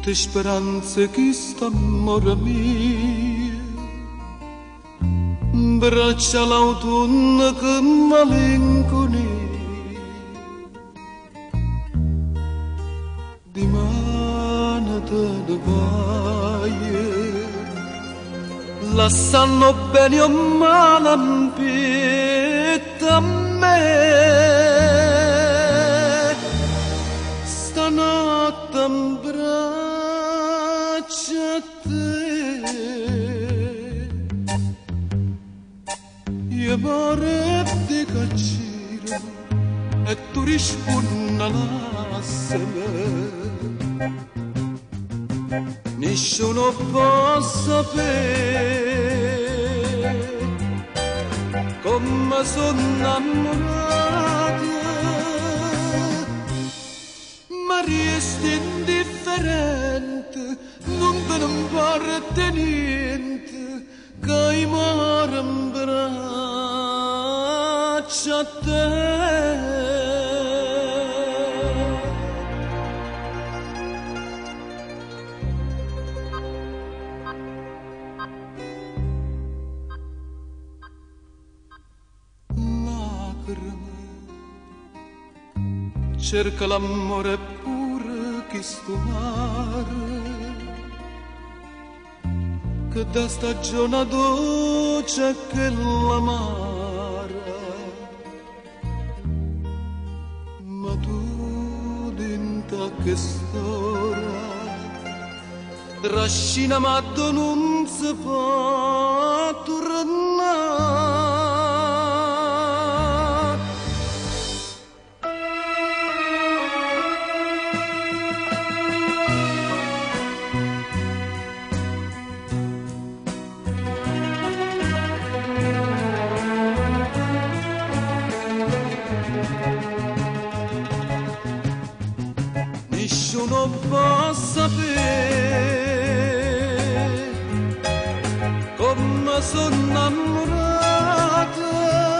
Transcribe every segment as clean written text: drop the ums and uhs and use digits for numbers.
speranze che st'amore mio, braccia l'autunno che malinconia, di mano te vai, lasciando bene o male a me. Stanotte in braccia a te, io vorrei cacciare e tu rispondi lassame. Nessuno può sapere come sono innamorato, ma resti indifferente, non te ne importa niente, che i muore in braccia a te. Cerca l'amore pure che sto mare, che da stagione dolce che l'amara, ma tu dinta che storia trascina ma tu non si può tornare. Nessuno può sapere come sono innamorata,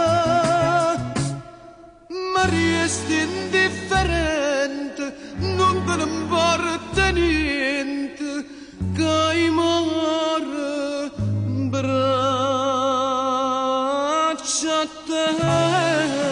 ma resti indifferente, non te ne importa niente, che i muore in braccia a te.